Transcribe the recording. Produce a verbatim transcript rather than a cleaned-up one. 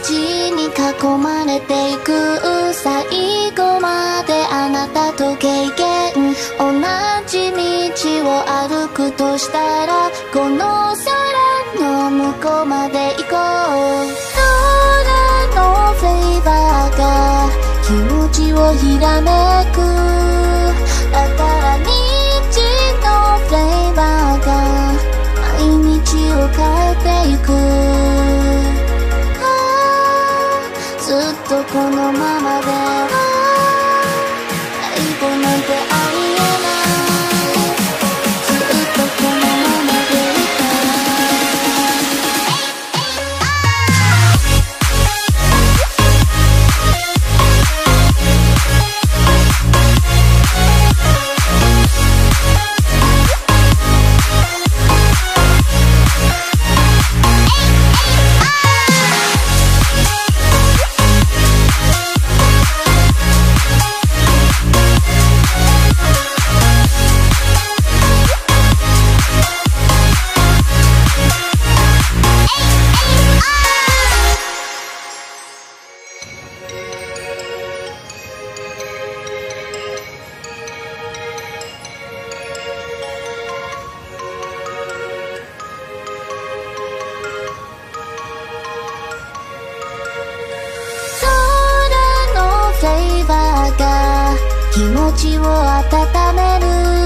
に囲まれていく、最後まであなたと経験、同じ道を歩くとしたらこの空の向こうまで行こう。空のフレーバーが気持ちをひらめく、だから虹のフレーバーが毎日を変えていく。ずっとこのままでは最後なんてありえない。ずっとこのままでいた気持ちを温める